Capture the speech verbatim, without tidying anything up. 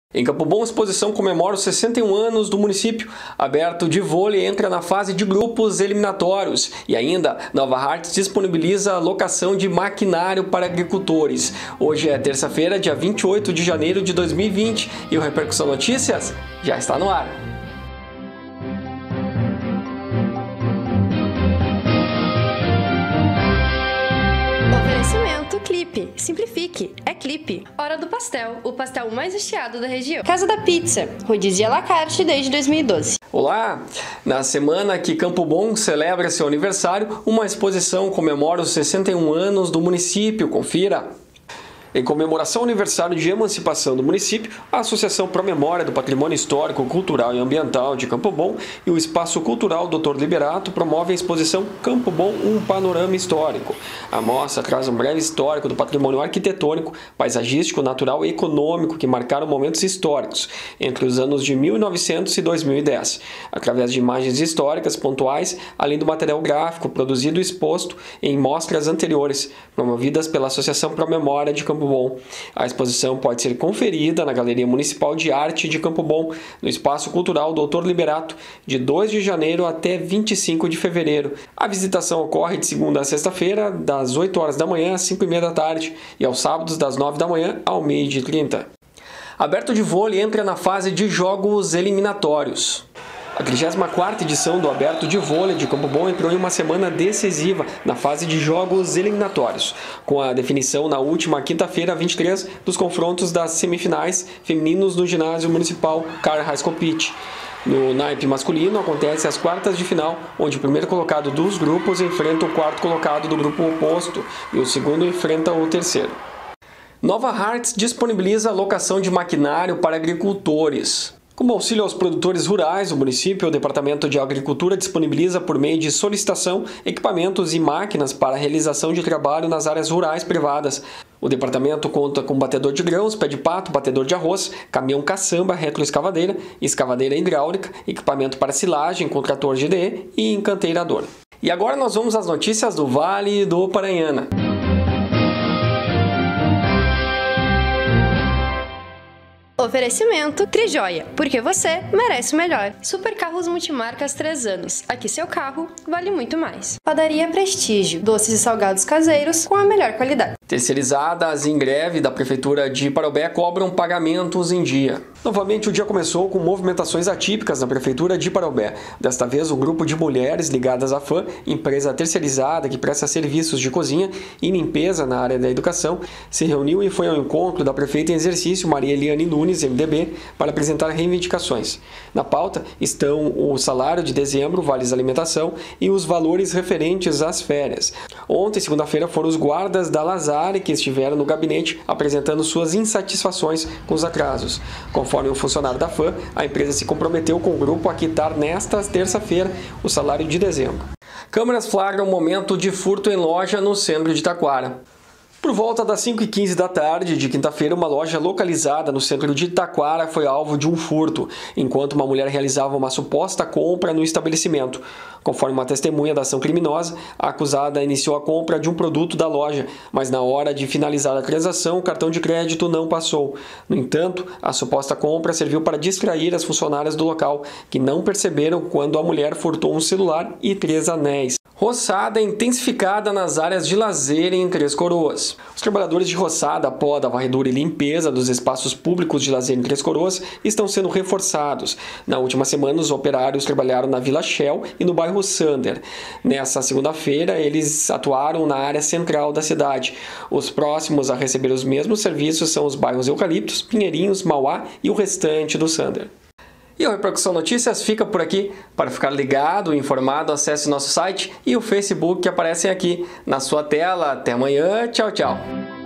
Em Campo Bom, a exposição comemora os sessenta e um anos do município. Aberto de vôlei entra na fase de grupos eliminatórios. E ainda, Nova Hartz disponibiliza a locação de maquinário para agricultores. Hoje é terça-feira, dia vinte e oito de janeiro de dois mil e vinte. E o Repercussão Notícias já está no ar. Oferecimento Clipe. Simplifique. É Clipe. Hora do Pastel. O pastel mais recheado da região. Casa da Pizza. Rodízio à la carte desde dois mil e doze. Olá! Na semana que Campo Bom celebra seu aniversário, uma exposição comemora os sessenta e um anos do município. Confira! Em comemoração ao aniversário de emancipação do município, a Associação Pró-Memória do Patrimônio Histórico, Cultural e Ambiental de Campo Bom e o Espaço Cultural doutor Liberato promovem a exposição Campo Bom, um panorama histórico. A mostra traz um breve histórico do patrimônio arquitetônico, paisagístico, natural e econômico que marcaram momentos históricos entre os anos de mil e novecentos e dois mil e dez, através de imagens históricas pontuais, além do material gráfico produzido e exposto em mostras anteriores, promovidas pela Associação Pró-Memória de Campo Bom. A exposição pode ser conferida na Galeria Municipal de Arte de Campo Bom, no Espaço Cultural doutor Liberato, de dois de janeiro até vinte e cinco de fevereiro. A visitação ocorre de segunda a sexta-feira, das oito horas da manhã às cinco e meia da tarde, e aos sábados das nove da manhã ao meio-dia e trinta. Aberto de vôlei entra na fase de jogos eliminatórios. A trigésima quarta edição do Aberto de Vôlei de Campo Bom entrou em uma semana decisiva na fase de jogos eliminatórios, com a definição na última quinta-feira, vinte e três, dos confrontos das semifinais femininos no ginásio municipal Karl Heiskopitch. No naipe masculino, acontece as quartas de final, onde o primeiro colocado dos grupos enfrenta o quarto colocado do grupo oposto e o segundo enfrenta o terceiro. Nova Hartz disponibiliza a locação de maquinário para agricultores. Como auxílio aos produtores rurais do município, o Departamento de Agricultura disponibiliza, por meio de solicitação, equipamentos e máquinas para a realização de trabalho nas áreas rurais privadas. O departamento conta com batedor de grãos, pé de pato, batedor de arroz, caminhão caçamba, retroescavadeira, escavadeira hidráulica, equipamento para silagem com trator G D E e encanteirador. E agora nós vamos às notícias do Vale do Paranhana. Oferecimento Trijoia, porque você merece o melhor. Super Carros Multimarcas três anos. Aqui seu carro vale muito mais. Padaria Prestígio, doces e salgados caseiros com a melhor qualidade. Terceirizadas em greve da Prefeitura de Parobé cobram pagamentos em dia. Novamente o dia começou com movimentações atípicas na Prefeitura de Parobé. Desta vez, um grupo de mulheres ligadas à F A M, empresa terceirizada que presta serviços de cozinha e limpeza na área da educação, se reuniu e foi ao encontro da prefeita em exercício, Maria Eliane Nunes, M D B, para apresentar reivindicações. Na pauta estão o salário de dezembro, vales alimentação e os valores referentes às férias. Ontem, segunda-feira, foram os guardas da Lazare que estiveram no gabinete apresentando suas insatisfações com os atrasos. Conforme um funcionário da F A M, a empresa se comprometeu com o grupo a quitar nesta terça-feira o salário de dezembro. Câmeras flagram um momento de furto em loja no centro de Taquara. Por volta das cinco e quinze da tarde de quinta-feira, uma loja localizada no centro de Taquara foi alvo de um furto, enquanto uma mulher realizava uma suposta compra no estabelecimento. Conforme uma testemunha da ação criminosa, a acusada iniciou a compra de um produto da loja, mas na hora de finalizar a transação, o cartão de crédito não passou. No entanto, a suposta compra serviu para distrair as funcionárias do local, que não perceberam quando a mulher furtou um celular e três anéis. Roçada intensificada nas áreas de lazer em Três Coroas. Os trabalhadores de roçada, poda, varredura e limpeza dos espaços públicos de lazer em Três Coroas estão sendo reforçados. Na última semana, os operários trabalharam na Vila Shell e no bairro Sander. Nessa segunda-feira, eles atuaram na área central da cidade. Os próximos a receber os mesmos serviços são os bairros Eucaliptos, Pinheirinhos, Mauá e o restante do Sander. E o Repercussão Notícias fica por aqui. Para ficar ligado e informado, acesse nosso site e o Facebook que aparecem aqui na sua tela. Até amanhã. Tchau, tchau.